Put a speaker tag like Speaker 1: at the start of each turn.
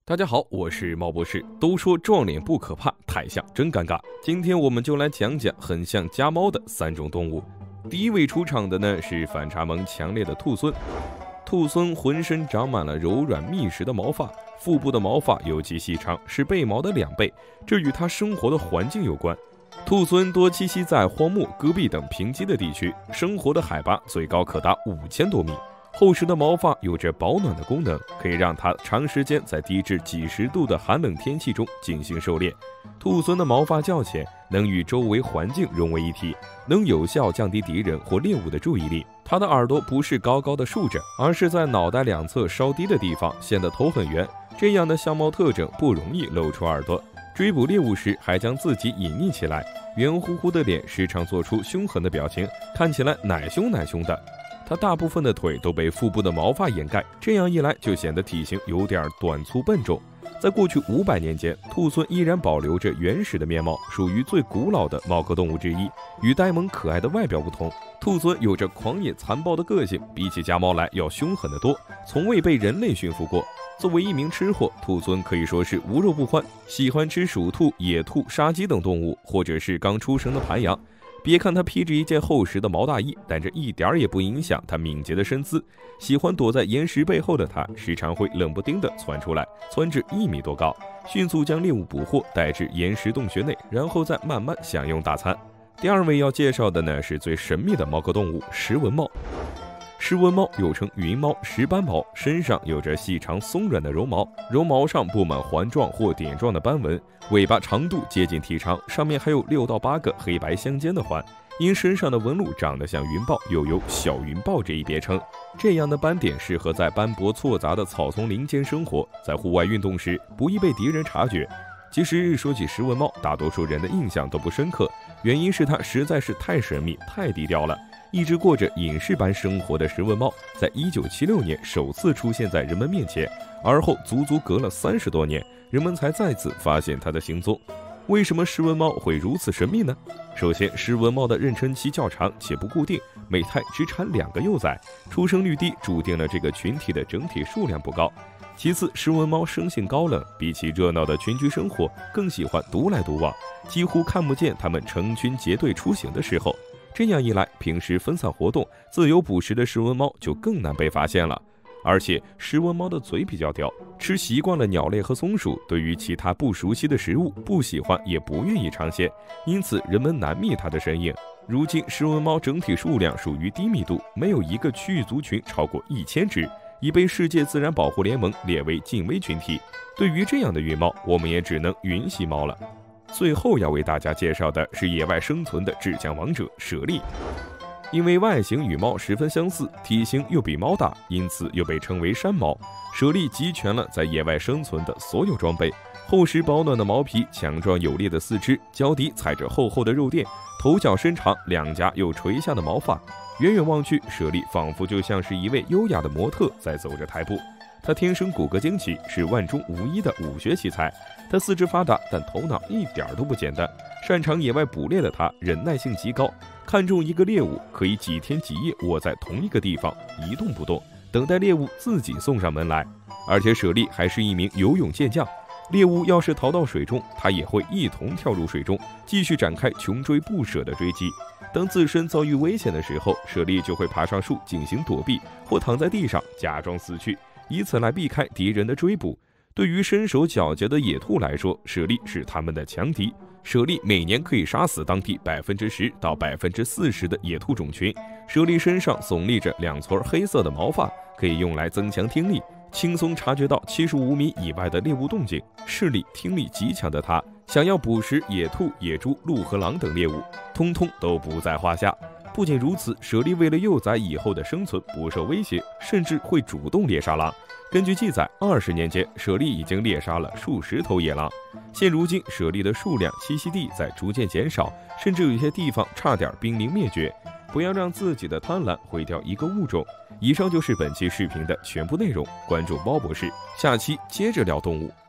Speaker 1: 大家好，我是猫博士。都说撞脸不可怕，太像真尴尬。今天我们就来讲讲很像家猫的3种动物。第一位出场的呢是反差萌强烈的兔狲。兔狲浑身长满了柔软密实的毛发，腹部的毛发尤其细长，是背毛的2倍，这与它生活的环境有关。兔狲多栖息在荒漠、戈壁等贫瘠的地区，生活的海拔最高可达5000多米。厚实的毛发有着保暖的功能，可以让它长时间在低至几十度的寒冷天气中进行狩猎。兔狲的毛发较浅，能与周围环境融为一体，能有效降低敌人或猎物的注意力。它的耳朵不是高高的竖着，而是在脑袋2侧稍低的地方，显得头很圆。这样的相貌特征不容易露出耳朵。追捕猎物时还将自己隐匿起来，圆乎乎的脸时常做出凶狠的表情，看起来奶凶奶凶的。它大部分的腿都被腹部的毛发掩盖，这样一来就显得体型有点短粗笨重。在过去500年间，兔狲依然保留着原始的面貌，属于最古老的猫科动物之一。与呆萌可爱的外表不同，兔狲有着狂野残暴的个性，比起家猫来要凶狠得多，从未被人类驯服过。作为一名吃货，兔狲可以说是无肉不欢，喜欢吃鼠兔、野兔、杀鸡等动物，或者是刚出生的盘羊。别看它披着一件厚实的毛大衣，但这一点也不影响它敏捷的身姿。喜欢躲在岩石背后的它，时常会冷不丁地窜出来，窜至1米多高，迅速将猎物捕获，带至岩石洞穴内，然后再慢慢享用大餐。第2位要介绍的呢，是最神秘的猫科动物——石纹猫。石纹猫又称云猫、石斑猫，身上有着细长松软的绒毛，绒毛上布满环状或点状的斑纹，尾巴长度接近体长，上面还有6到8个黑白相间的环。因身上的纹路长得像云豹，又有小云豹这一别称。这样的斑点适合在斑驳错杂的草丛林间生活，在户外运动时不易被敌人察觉。其实说起石纹猫，大多数人的印象都不深刻，原因是它实在是太神秘、太低调了。一直过着隐士般生活的石纹猫，在1976年首次出现在人们面前，而后足足隔了30多年，人们才再次发现它的行踪。为什么石纹猫会如此神秘呢？首先，石纹猫的妊娠期较长且不固定，每胎只产2个幼崽，出生率低，注定了这个群体的整体数量不高。其次，石纹猫生性高冷，比起热闹的群居生活，更喜欢独来独往，几乎看不见它们成群结队出行的时候。这样一来，平时分散活动、自由捕食的石纹猫就更难被发现了。而且，石纹猫的嘴比较刁，吃习惯了鸟类和松鼠，对于其他不熟悉的食物不喜欢也不愿意尝鲜，因此人们难觅它的身影。如今，石纹猫整体数量属于低密度，没有一个区域族群超过1000只，已被世界自然保护联盟列为近危群体。对于这样的云猫，我们也只能云系猫了。最后要为大家介绍的是野外生存的至强王者猞猁。因为外形与猫十分相似，体型又比猫大，因此又被称为山猫。猞猁集全了在野外生存的所有装备：厚实保暖的毛皮，强壮有力的4肢，脚底踩着厚厚的肉垫，头脚伸长，2颊又垂下的毛发。远远望去，猞猁仿佛就像是一位优雅的模特在走着台步。它天生骨骼惊奇，是万中无一的武学奇才。它4肢发达，但头脑一点都不简单。擅长野外捕猎的它，忍耐性极高，看中一个猎物，可以几天几夜窝在同一个地方一动不动，等待猎物自己送上门来。而且猞猁还是一名游泳健将，猎物要是逃到水中，它也会一同跳入水中，继续展开穷追不舍的追击。当自身遭遇危险的时候，猞猁就会爬上树进行躲避，或躺在地上假装死去，以此来避开敌人的追捕。对于身手矫捷的野兔来说，猞猁是他们的强敌。猞猁每年可以杀死当地10%到40%的野兔种群。猞猁身上耸立着2撮黑色的毛发，可以用来增强听力，轻松察觉到75米以外的猎物动静。视力、听力极强的它，想要捕食野兔、野猪、鹿和狼等猎物，通通都不在话下。不仅如此，猞猁为了幼崽以后的生存不受威胁，甚至会主动猎杀狼。根据记载，20年间，猞猁已经猎杀了数十头野狼。现如今，猞猁的数量、栖息地在逐渐减少，甚至有些地方差点濒临灭绝。不要让自己的贪婪毁掉一个物种。以上就是本期视频的全部内容，关注猫博士，下期接着聊动物。